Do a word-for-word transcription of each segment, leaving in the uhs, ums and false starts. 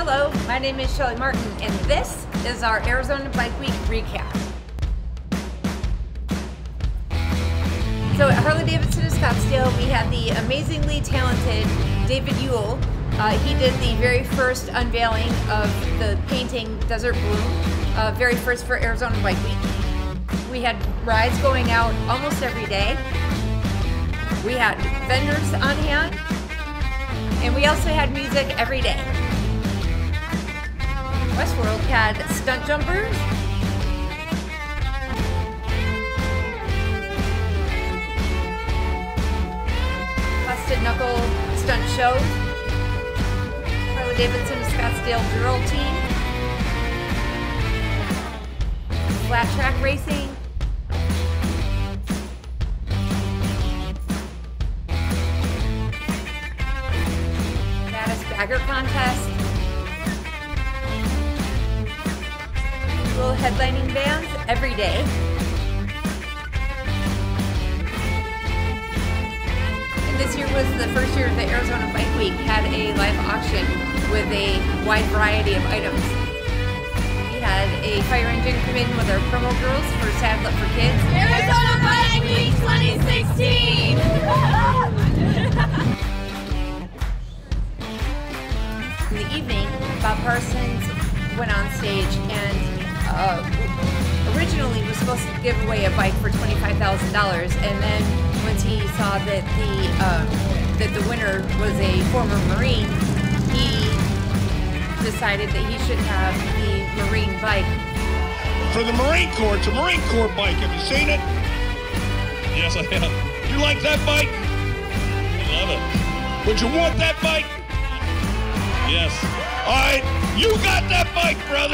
Hello, my name is Shelly Martin, and this is our Arizona Bike Week recap. So at Harley-Davidson of Scottsdale, we had the amazingly talented David Ewell. Uh, he did the very first unveiling of the painting Desert Bloom, uh, very first for Arizona Bike Week. We had rides going out almost every day. We had vendors on hand, and we also had music every day. Westworld had stunt jumpers, busted knuckle stunt shows, Harley-Davidson of Scottsdale drill team, flat track racing, bagger contest, little headlining bands every day. And this year was the first year the Arizona Bike Week had a live auction with a wide variety of items. We had a fire engine come in with our promo girls for Saddle Up for Kids. Arizona Bike Week twenty sixteen! In the evening, Bob Parsons went on stage and uh, originally was supposed to give away a bike for twenty-five thousand dollars, and then once he saw that the um, that the winner was a former Marine, he decided that he should have the Marine bike. For the Marine Corps, it's a Marine Corps bike. Have you seen it? Yes, I have. You like that bike? I love it. Would you want that bike? Yes. All right, you got that bike, brother.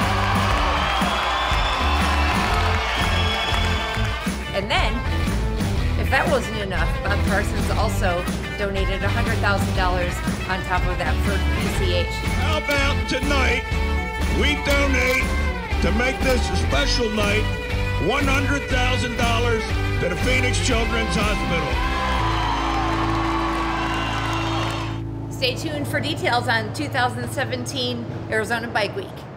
And then, if that wasn't enough, Bob Parsons also donated one hundred thousand dollars on top of that for P C H. How about tonight, we donate, to make this a special night, one hundred thousand dollars to the Phoenix Children's Hospital. Stay tuned for details on two thousand seventeen Arizona Bike Week.